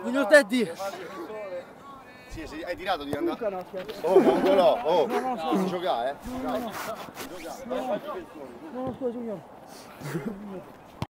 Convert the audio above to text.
Minuto e 10. Sì, sì, hai tirato di andare. Oh, Mongolò, oh, non giocare, No, scusa, signore.